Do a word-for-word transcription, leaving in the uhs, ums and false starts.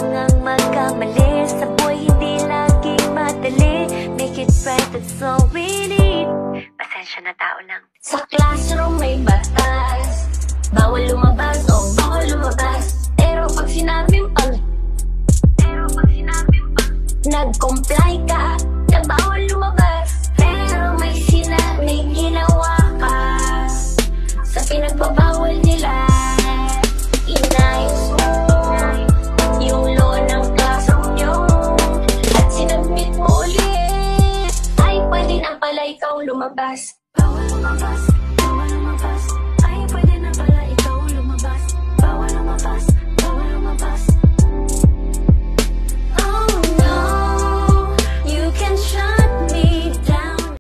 kailangang magkamali. Sa buhay hindi laging madali. Make it right, that's all we need. Pasensya na, tao lang. Sa classroom may batas, bawal lumabas o oh, bawal lumabas. Pero pag sinabing pag Pero pag sinabing pag nag-comply ka na bawal lumabas, pero may sina may ginawa ka sa pinagbabawal nila. Inayos mo yung law ng classroom nyo at sinabmit mo ulit, ay pwede na pala ikaw lumabas. Bawal lumabas.